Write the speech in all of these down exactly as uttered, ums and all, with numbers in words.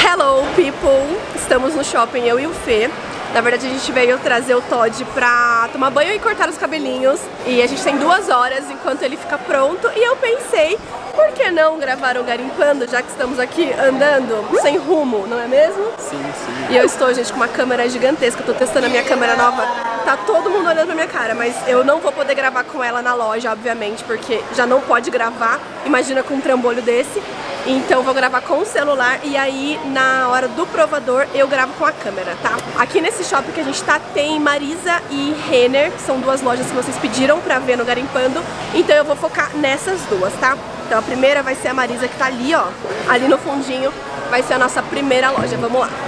Hello people! Estamos no shopping, eu e o Fê. Na verdade a gente veio trazer o Todd pra tomar banho e cortar os cabelinhos. E a gente tem duas horas enquanto ele fica pronto. E eu pensei, por que não gravar o Garimpando, já que estamos aqui andando sem rumo, não é mesmo? Sim, sim. E eu estou, gente, com uma câmera gigantesca. Eu tô testando a minha câmera nova. Tá todo mundo olhando pra minha cara, mas eu não vou poder gravar com ela na loja, obviamente, porque já não pode gravar. Imagina com um trambolho desse. Então vou gravar com o celular e aí na hora do provador eu gravo com a câmera, tá? Aqui nesse shopping que a gente tá tem Marisa e Renner, que são duas lojas que vocês pediram pra ver no Garimpando. Então eu vou focar nessas duas, tá? Então a primeira vai ser a Marisa, que tá ali, ó. Ali no fundinho vai ser a nossa primeira loja, vamos lá.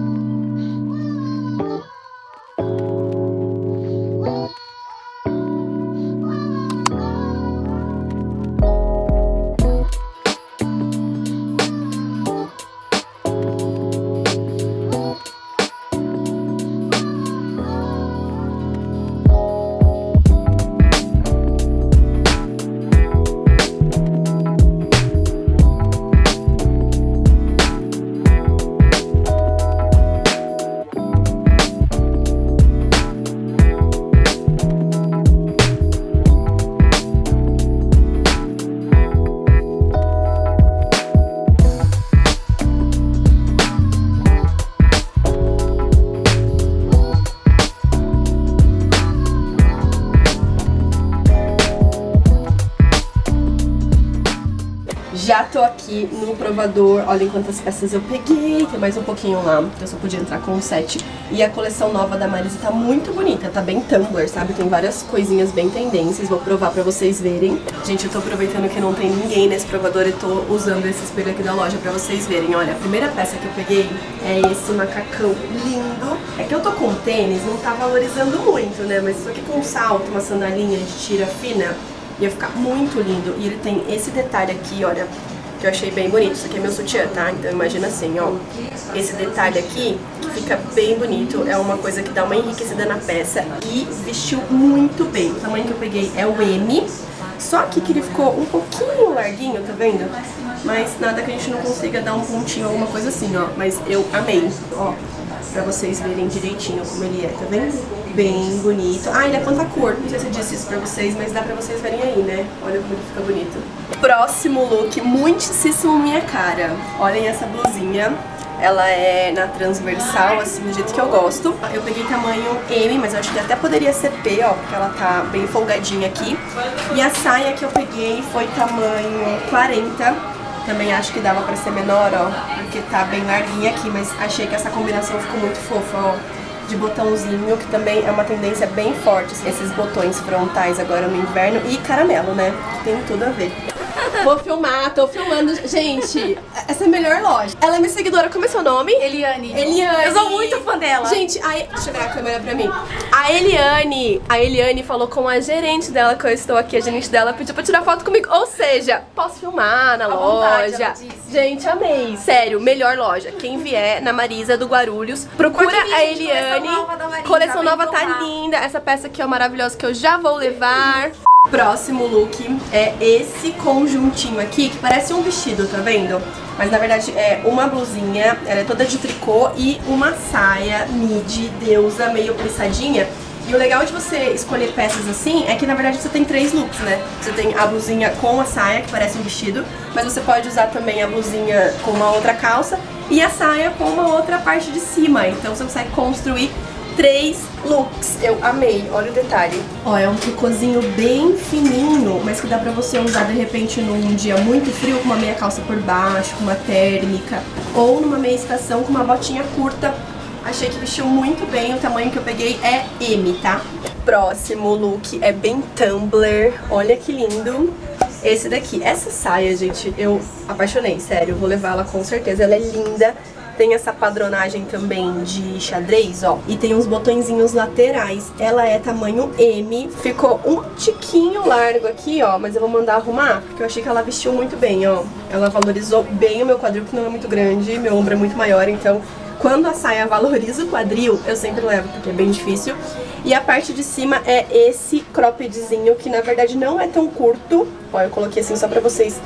Já tô aqui no provador, olhem quantas peças eu peguei, tem mais um pouquinho lá, que eu só podia entrar com um set. E a coleção nova da Marisa tá muito bonita, tá bem Tumblr, sabe? Tem várias coisinhas bem tendências, vou provar pra vocês verem. Gente, eu tô aproveitando que não tem ninguém nesse provador e tô usando esse espelho aqui da loja pra vocês verem. Olha, a primeira peça que eu peguei é esse macacão lindo. É que eu tô com tênis, não tá valorizando muito, né? Mas isso aqui com um salto, uma sandalinha de tira fina, ia ficar muito lindo. E ele tem esse detalhe aqui, olha, que eu achei bem bonito. Isso aqui é meu sutiã, tá? Então imagina assim, ó. Esse detalhe aqui, que fica bem bonito. É uma coisa que dá uma enriquecida na peça. E vestiu muito bem. O tamanho que eu peguei é o M. Só que, que ele ficou um pouquinho larguinho, tá vendo? Mas nada que a gente não consiga dar um pontinho, alguma coisa assim, ó. Mas eu amei, ó. Pra vocês verem direitinho como ele é, tá vendo? Bem bonito. Ah, ele é pantacorpo, não sei se eu disse isso pra vocês, mas dá pra vocês verem aí, né? Olha como ele fica bonito. Próximo look, muitíssimo minha cara. Olhem essa blusinha. Ela é na transversal, assim, do jeito que eu gosto. Eu peguei tamanho M, mas eu acho que até poderia ser P, ó, porque ela tá bem folgadinha aqui. E a saia que eu peguei foi tamanho quarenta. Também acho que dava pra ser menor, ó, porque tá bem larguinha aqui, mas achei que essa combinação ficou muito fofa, ó, de botãozinho, que também é uma tendência bem forte, esses botões frontais agora no inverno, e caramelo, né, que tem tudo a ver. Vou filmar, tô filmando. Gente, essa é a melhor loja. Ela é minha seguidora, como é seu nome? Eliane. Eliane. Eu sou muito fã dela. Gente, a... deixa eu ver a câmera pra mim. A Eliane, a Eliane falou com a gerente dela que eu estou aqui. A gerente dela pediu pra tirar foto comigo. Ou seja, posso filmar na à loja. vontade, ela disse. Gente, amei. Sério, melhor loja. Quem vier na Marisa do Guarulhos, procura Porque, a gente, Eliane. coleção nova da Marisa, Coleção vem nova tá provar. linda. Essa peça aqui é maravilhosa que eu já vou levar. Próximo look é esse conjuntinho aqui, que parece um vestido, tá vendo? Mas na verdade é uma blusinha, ela é toda de tricô, e uma saia midi, deusa, meio plissadinha. E o legal de você escolher peças assim é que na verdade você tem três looks, né? Você tem a blusinha com a saia, que parece um vestido, mas você pode usar também a blusinha com uma outra calça e a saia com uma outra parte de cima. Então você consegue construir três looks. Eu amei, olha o detalhe. Ó, é um tricôzinho bem fininho, mas que dá pra você usar de repente num dia muito frio com uma meia calça por baixo, com uma térmica, ou numa meia estação com uma botinha curta. Achei que vestiu muito bem, o tamanho que eu peguei é M, tá? Próximo look é bem Tumblr, olha que lindo. Esse daqui, essa saia, gente, eu apaixonei, sério, eu vou levar ela com certeza, ela é linda. Tem essa padronagem também de xadrez, ó. E tem uns botõezinhos laterais. Ela é tamanho M. Ficou um tiquinho largo aqui, ó. Mas eu vou mandar arrumar, porque eu achei que ela vestiu muito bem, ó. Ela valorizou bem o meu quadril, que não é muito grande. Meu ombro é muito maior, então... Quando a saia valoriza o quadril, eu sempre levo, porque é bem difícil. E a parte de cima é esse croppedzinho, que na verdade não é tão curto. Ó, eu coloquei assim só pra vocês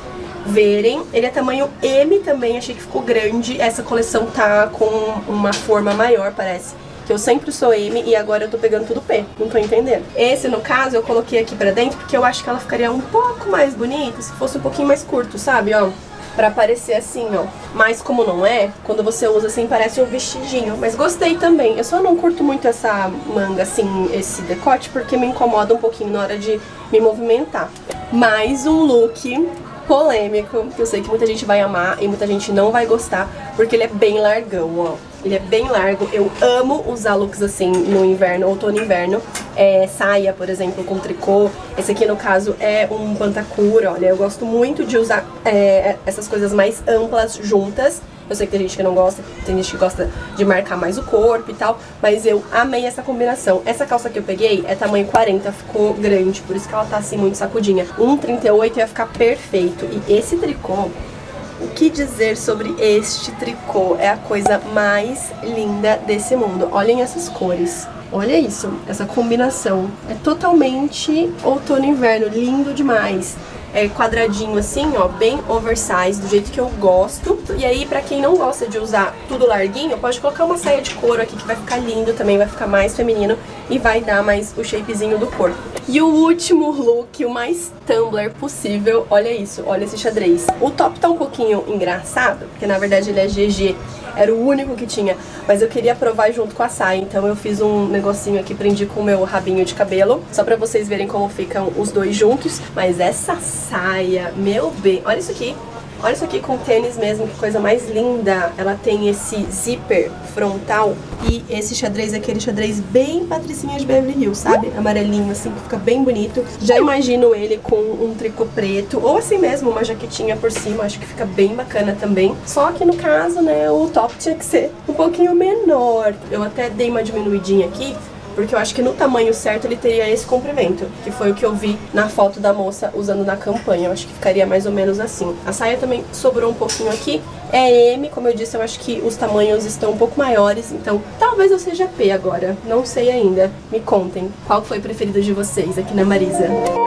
verem. Ele é tamanho M também, achei que ficou grande. Essa coleção tá com uma forma maior, parece. Que eu sempre sou M e agora eu tô pegando tudo P, não tô entendendo. Esse, no caso, eu coloquei aqui pra dentro porque eu acho que ela ficaria um pouco mais bonita se fosse um pouquinho mais curto, sabe, ó? Pra parecer assim, ó. Mas como não é, quando você usa assim parece um vestidinho. Mas gostei também. Eu só não curto muito essa manga, assim, esse decote, porque me incomoda um pouquinho na hora de me movimentar. Mais um look polêmico, que eu sei que muita gente vai amar e muita gente não vai gostar, porque ele é bem largão, ó. Ele é bem largo, eu amo usar looks assim no inverno, outono e inverno. É, saia, por exemplo, com tricô. Esse aqui, no caso, é um pantacura, olha, eu gosto muito de usar é, essas coisas mais amplas juntas. Eu sei que tem gente que não gosta, tem gente que gosta de marcar mais o corpo e tal, mas eu amei essa combinação. Essa calça que eu peguei é tamanho quarenta, ficou grande, por isso que ela tá assim muito sacudinha. um trinta e oito ia ficar perfeito. E esse tricô, o que dizer sobre este tricô? É a coisa mais linda desse mundo. Olhem essas cores. Olha isso, essa combinação. É totalmente outono e inverno, lindo demais. É quadradinho assim, ó, bem oversize, do jeito que eu gosto. E aí, pra quem não gosta de usar tudo larguinho, pode colocar uma saia de couro aqui que vai ficar lindo também, vai ficar mais feminino e vai dar mais o shapezinho do corpo. E o último look, o mais Tumblr possível, olha isso, olha esse xadrez. O top tá um pouquinho engraçado, porque na verdade ele é G G. Era o único que tinha, mas eu queria provar junto com a saia, então eu fiz um negocinho aqui, prendi com o meu rabinho de cabelo, só pra vocês verem como ficam os dois juntos. Mas essa saia, meu bem, olha isso aqui. Olha isso aqui com tênis mesmo, que coisa mais linda. Ela tem esse zíper frontal e esse xadrez, aquele xadrez bem patricinha de Beverly Hills, sabe? Amarelinho assim, que fica bem bonito. Já imagino ele com um tricô preto, ou assim mesmo, uma jaquetinha por cima, acho que fica bem bacana também. Só que no caso, né, o top tinha que ser um pouquinho menor. Eu até dei uma diminuidinha aqui, porque eu acho que no tamanho certo ele teria esse comprimento, que foi o que eu vi na foto da moça usando na campanha. Eu acho que ficaria mais ou menos assim. A saia também sobrou um pouquinho aqui. É M, como eu disse, eu acho que os tamanhos estão um pouco maiores, então talvez eu seja P agora. Não sei ainda. Me contem qual foi o preferido de vocês aqui na Marisa.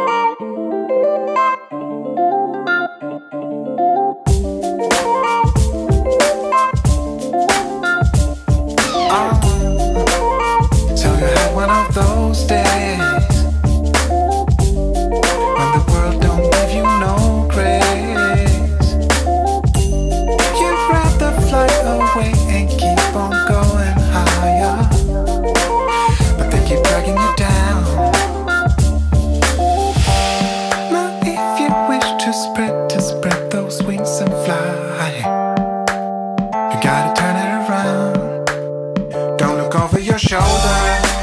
Those days when the world don't give you no grace, you'd rather fly away and keep on going higher, but they keep dragging you down. Now if you wish to spread, to spread those wings and fly, you gotta turn it around. Don't look over your shoulder,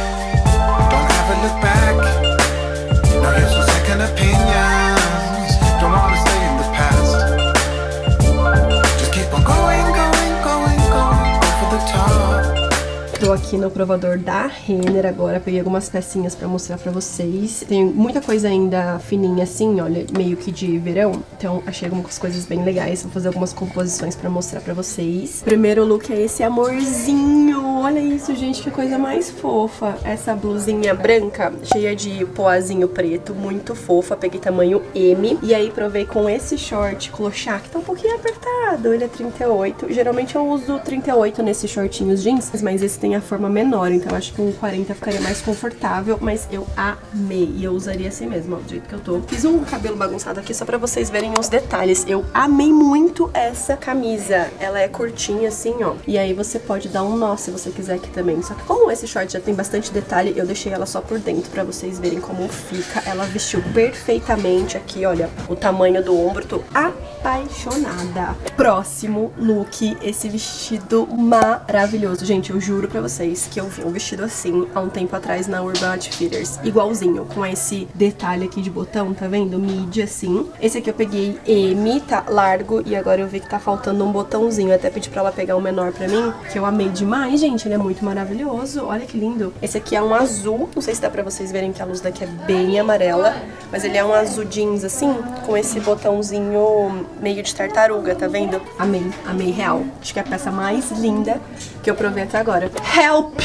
look back. Now here's some second opinions. Don't wanna stay in the past. Just keep on going, going, going, going. Go for the top. Tô aqui no provador da Renner agora, peguei algumas pecinhas pra mostrar pra vocês. Tem muita coisa ainda fininha assim, olha, meio que de verão. Então achei algumas coisas bem legais, vou fazer algumas composições pra mostrar pra vocês. Primeiro look é esse amorzinho, olha isso, gente, que coisa mais fofa. Essa blusinha branca, cheia de poazinho preto, muito fofa, peguei tamanho M. E aí provei com esse short clochard, que tá um pouquinho apertado, ele é trinta e oito. Geralmente eu uso trinta e oito nesses shortinhos jeans, mas esse tem a forma menor, então acho que um quarenta ficaria mais confortável, mas eu amei, e eu usaria assim mesmo, ó, do jeito que eu tô. Fiz um cabelo bagunçado aqui só pra vocês verem os detalhes. Eu amei muito essa camisa, ela é curtinha assim, ó, e aí você pode dar um nó se você quiser aqui também. Só que como esse short já tem bastante detalhe, eu deixei ela só por dentro pra vocês verem como fica. Ela vestiu perfeitamente aqui, olha, o tamanho do ombro, tô apaixonada. Próximo look, esse vestido maravilhoso. Gente, eu juro pra vocês que eu vi um vestido assim há um tempo atrás na Urban Outfitters, igualzinho, com esse detalhe aqui de botão, tá vendo? Midi assim. Esse aqui eu peguei M, tá largo, e agora eu vi que tá faltando um botãozinho. Eu até pedi pra ela pegar um menor pra mim, que eu amei demais, gente. Ele é muito maravilhoso, olha que lindo. Esse aqui é um azul, não sei se dá pra vocês verem que a luz daqui é bem amarela, mas ele é um azul jeans assim, com esse botãozinho meio de tartaruga, tá vendo? Amei, amei real. Acho que é a peça mais linda que eu provei até agora. Help!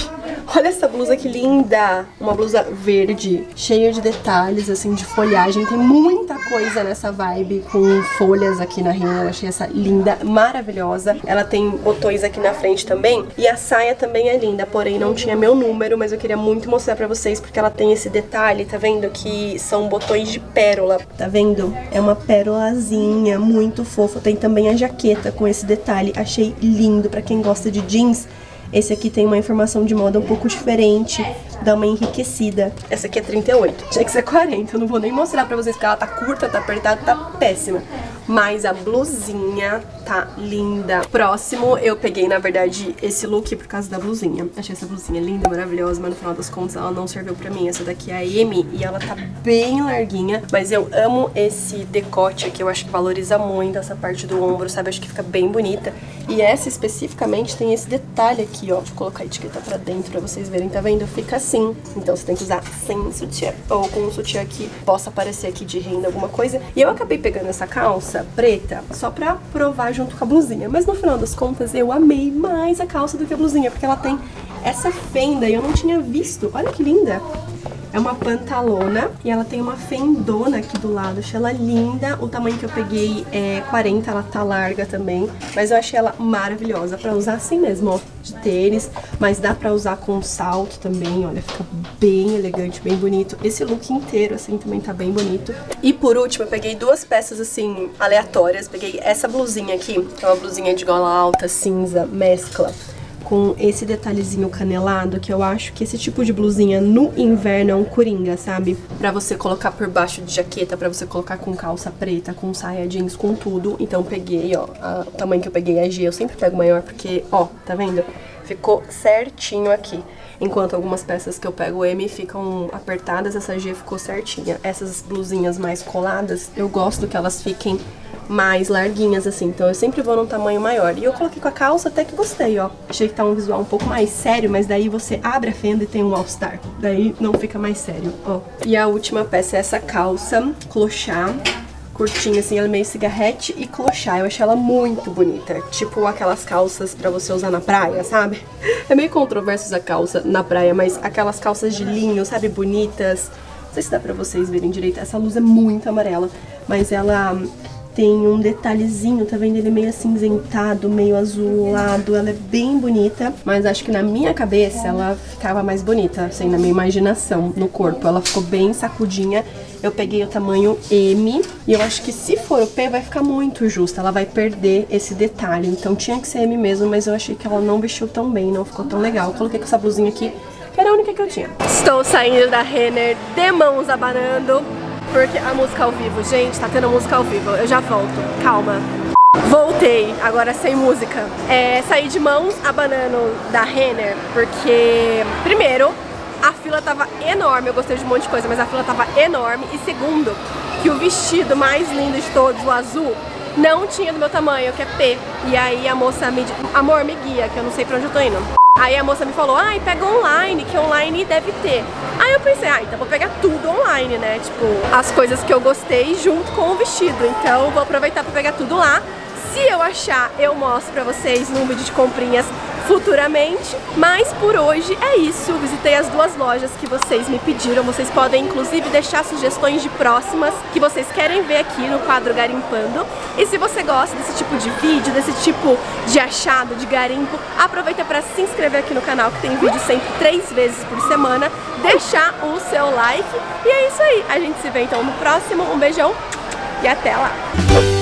Olha essa blusa que linda! Uma blusa verde, cheia de detalhes, assim, de folhagem. Tem muita coisa nessa vibe, com folhas aqui na renner. Eu achei essa linda, maravilhosa. Ela tem botões aqui na frente também. E a saia também é linda, porém não tinha meu número, mas eu queria muito mostrar pra vocês, porque ela tem esse detalhe, tá vendo? Que são botões de pérola, tá vendo? É uma pérolazinha, muito fofa. Tem também a jaqueta com esse detalhe. Achei lindo pra quem gosta de jeans. Esse aqui tem uma informação de moda um pouco diferente, dá uma enriquecida. Essa aqui é trinta e oito, tinha que ser quarenta, eu não vou nem mostrar pra vocês porque ela tá curta, tá apertada, tá péssima. Mas a blusinha tá linda. Próximo, eu peguei, na verdade, esse look por causa da blusinha. Achei essa blusinha linda, maravilhosa, mas no final das contas ela não serviu pra mim. Essa daqui é a M e ela tá bem larguinha, mas eu amo esse decote aqui, eu acho que valoriza muito essa parte do ombro, sabe? Acho que fica bem bonita. E essa especificamente tem esse detalhe aqui, ó. Deixa eu colocar a etiqueta pra dentro pra vocês verem, tá vendo? Fica assim. Então você tem que usar sem sutiã, ou com um sutiã que possa aparecer aqui de renda alguma coisa. E eu acabei pegando essa calça preta só pra provar junto com a blusinha, mas no final das contas eu amei mais a calça do que a blusinha, porque ela tem essa fenda e eu não tinha visto. Olha que linda! É uma pantalona e ela tem uma fendona aqui do lado. Achei ela linda. O tamanho que eu peguei é quarenta, ela tá larga também. Mas eu achei ela maravilhosa pra usar assim mesmo, ó, de tênis. Mas dá pra usar com salto também, olha, fica bem elegante, bem bonito. Esse look inteiro, assim, também tá bem bonito. E por último, eu peguei duas peças, assim, aleatórias. Peguei essa blusinha aqui, que é uma blusinha de gola alta, cinza, mescla, com esse detalhezinho canelado, que eu acho que esse tipo de blusinha no inverno é um coringa, sabe? Pra você colocar por baixo de jaqueta, pra você colocar com calça preta, com saia jeans, com tudo. Então peguei, ó, a, o tamanho que eu peguei é G, eu sempre pego maior porque, ó, tá vendo? Ficou certinho aqui. Enquanto algumas peças que eu pego M ficam apertadas, essa G ficou certinha. Essas blusinhas mais coladas, eu gosto que elas fiquem mais larguinhas, assim, então eu sempre vou num tamanho maior. E eu coloquei com a calça, até que gostei, ó. Achei que tá um visual um pouco mais sério, mas daí você abre a fenda e tem um all-star. Daí não fica mais sério, ó. E a última peça é essa calça, clochá, curtinha, assim, ela é meio cigarrete e clochá. Eu achei ela muito bonita, tipo aquelas calças pra você usar na praia, sabe? É meio controverso essa calça na praia, mas aquelas calças de linho, sabe, bonitas. Não sei se dá pra vocês verem direito, essa luz é muito amarela, mas ela tem um detalhezinho, tá vendo? Ele é meio acinzentado, meio azulado, ela é bem bonita, mas acho que na minha cabeça ela ficava mais bonita, assim, na minha imaginação, no corpo. Ela ficou bem sacudinha. Eu peguei o tamanho M e eu acho que se for o P vai ficar muito justa, ela vai perder esse detalhe. Então tinha que ser M mesmo, mas eu achei que ela não vestiu tão bem, não ficou tão legal. Eu coloquei com essa blusinha aqui, que era a única que eu tinha. Estou saindo da Renner de mãos abanando, porque a música ao vivo, gente, tá tendo música ao vivo. Eu já volto, calma. Voltei, agora sem música. É, saí de mãos abanando da Renner, porque, primeiro, a fila tava enorme. Eu gostei de um monte de coisa, mas a fila tava enorme. E segundo, que o vestido mais lindo de todos, o azul, não tinha do meu tamanho, que é P. E aí a moça me disse, amor, me guia, que eu não sei pra onde eu tô indo. Aí a moça me falou, ai, pega online, que online deve ter. Aí eu pensei, ah, então vou pegar tudo online, né? Tipo, as coisas que eu gostei junto com o vestido. Então vou aproveitar pra pegar tudo lá. Se eu achar, eu mostro pra vocês num vídeo de comprinhas futuramente. Mas por hoje é isso. Visitei as duas lojas que vocês me pediram. Vocês podem inclusive deixar sugestões de próximas que vocês querem ver aqui no quadro Garimpando. E se você gosta desse tipo de vídeo, desse tipo de achado, de garimpo, aproveita para se inscrever aqui no canal, que tem vídeo sempre três vezes por semana. Deixar o seu like. E é isso aí. A gente se vê então no próximo. Um beijão e até lá!